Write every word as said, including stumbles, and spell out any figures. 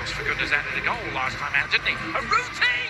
almost for goodness out of the goal last time out, didn't he? Urruti!